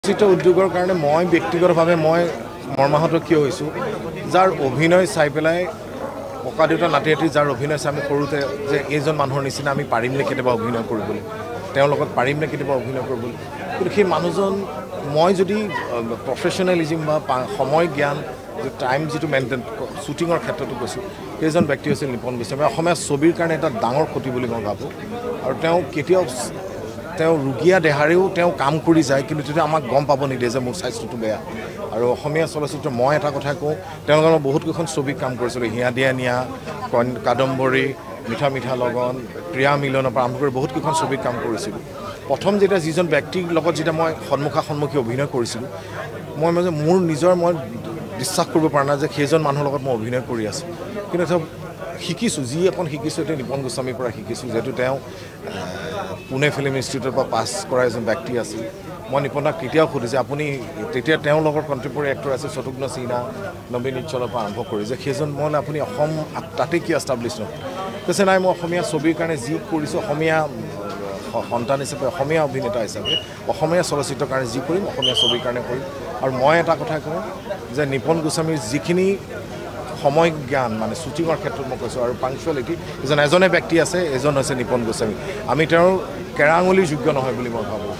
চিত্ৰ উদ্যোগৰ কাৰণে মই ব্যক্তিগতভাৱে মই মৰ্মাহত কিয় হৈছোঁ যাৰ অভিনয় চাই পেলাই ককা দেউতা নাতি নাতি যাৰ অভিনয় চাই আমি সৰুতে যে এইজন মানুহৰ নিচিনা আমি পাৰিমনে কেতিয়াবা অভিনয় কৰিবলৈ তেওঁৰ লগত পাৰিমনে কেতিয়াবা অভিনয় কৰিবলৈ কিন্তু সেই মানুহজন মই যদি প্ৰফেশ্যনেলিজিম বা সময় জ্ঞান যে টাইম যিটো মেইনটেইন শ্বুটিঙৰ ক্ষেত্ৰতো কৈছোঁ সেইজন ব্যক্তি হৈছে নিপন গোস্বামী অসমীয়া ছবিৰ কাৰণে এটা ডাঙৰ ক্ষতি বুলি মই ভাবোঁ আৰু তেওঁ কেতিয়াও তেওঁ ৰুগীয়া দেহাৰেও তেওঁ কাম কৰি যায় কিন্তু তেতিয়া আমাক গম পাব নিদিয়ে যে মোৰ স্বাস্থ্যটো বেয়া আৰু অসমীয়া চলচ্চিত্ৰ মই এটা কথা কওঁ তেওঁলোকৰ মই বহুতকেইখন ছবিত কাম কৰিছিলোঁ হিয়া দিয়া নিয়া কাদম্বৰী মিঠা মিঠা লগন প্ৰিয়া মিলনৰ পৰা আৰম্ভ কৰি বহুতকেইখন ছবিত কাম কৰিছিলোঁ প্ৰথম যেতিয়া যিজন ব্যক্তিৰ লগত যেতিয়া মই সন্মুখী অভিনয় কৰিছিলোঁ মই মানে মোৰ নিজৰ মই বিশ্বাস কৰিব পৰা নাই যে সেইজন মানুহৰ লগত মই অভিনয় কৰি আছোঁ কিন্তু তেওঁ শিকিছোঁ যি অকণ শিকিছোঁ এতিয়া নিপন গোস্বামীৰ পৰা শিকিছোঁ যিহেতু তেওঁ পুনে ফিল্ম ইনষ্টিটিউটৰ পৰা পাছ কৰা এজন ব্যক্তি আছিল মই নিপনদাক কেতিয়াও সুধিছে আপুনি তেতিয়া তেওঁৰ লগত কণ্টেম্পৰেৰী এক্টৰ আছিল শত্ৰুঘ্ন সিনহা নবীন নিশ্চলৰ পৰা আৰম্ভ কৰি যে সেইজন মই আপুনি অসম তাতে কি এষ্টাব্লিছ নহয় কৈছে নাই মই অসমীয়া ছবিৰ কাৰণে যি কৰিছোঁ অসমীয়া সন্তান হিচাপে অসমীয়া অভিনেতা হিচাপে অসমীয়া চলচ্চিত্ৰৰ কাৰণে যি কৰিম অসমীয়া ছবিৰ কাৰণে কৰিম আৰু মই এটা কথা কওঁ যে নিপন গোস্বামীৰ যিখিনি সময় জ্ঞান মানে শ্বুটিঙৰ ক্ষেত্ৰত মই কৈছোঁ আৰু পাংচুৱেলিটি এজনে ব্যক্তি আছে এজন হৈছে নিপন গোস্বামী আমি তেওঁৰ কেৰাঙুলিৰ যোগ্য নহয় বুলি মই ভাবোঁ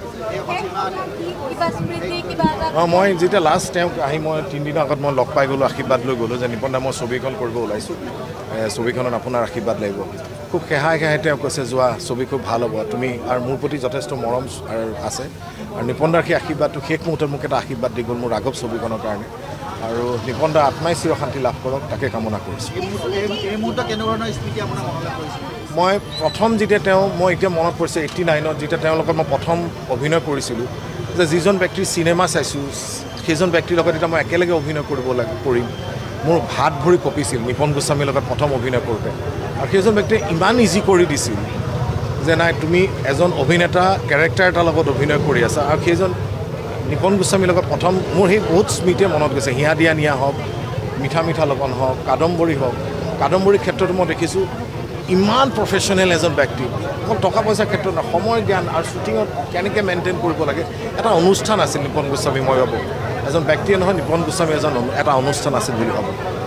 মই যেতিয়া লাষ্ট তেওঁক আহি মই 3 দিনৰ আগত মই লগ পাই গ'লোঁ আশীৰ্বাদ লৈ গ'লোঁ যে নিপন দা মই ছবিখন কৰিব ওলাইছোঁ ছবিখনত আপোনাৰ আশীৰ্বাদ লাগিব খুব খেহাই তেওঁ কৈছে যোৱা ছবি খুব ভাল হ'ব তুমি আৰু মোৰ প্ৰতি যথেষ্ট মৰম আছে আৰু নিপন দাৰ সেই আশীৰ্বাদটো শেষ মুহূৰ্তত মোক এটা আশীৰ্বাদ দি গ'ল মোৰ ৰাঘৱ ছবিখনৰ কাৰণে আৰু নিপন দাৰ আত্মাই চিৰশান্তি লাভ কৰক তাকে কামনা কৰিছোঁ মই প্ৰথম যেতিয়া মই এতিয়া মনত পৰিছে 89ত যেতিয়া তেওঁৰ লগত মই প্ৰথম অভিনয় কৰিছিলোঁ যে যিজন ব্যক্তিৰ চিনেমা চাইছোঁ সেইজন ব্যক্তিৰ লগত এতিয়া মই একেলগে অভিনয় কৰিম মোৰ ভাত ভৰি কঁপিছিল নিপন গোস্বামীৰ লগত প্ৰথম অভিনয় কৰোঁতে আৰু সেইজন ব্যক্তিয়ে ইমান ইজি কৰি দিছিল যে নাই তুমি এজন অভিনেতা কেৰেক্টাৰ এটাৰ লগত অভিনয় কৰি আছা আৰু সেইজন নিপন গোস্বামীৰ লগত প্ৰথম মোৰ সেই বহুত স্মৃতিয়ে মনত গৈছে হিয়া দিয়া নিয়া হওক মিঠা মিঠা লগন হওক কাদম্বৰী হওক কাদম্বৰীৰ ক্ষেত্ৰতো মই দেখিছোঁ ইমান প্ৰফেশ্যনেল এজন ব্যক্তি অকল টকা পইচাৰ ক্ষেত্ৰত নহয় সময় জ্ঞান আৰু শ্বুটিঙত কেনেকৈ মেইনটেইন কৰিব লাগে এটা অনুষ্ঠান আছিল নিপন গোস্বামী মই ভাবোঁ এজন ব্যক্তিয়ে নহয় নিপন গোস্বামী এটা অনুষ্ঠান আছিল বুলি ভাবোঁ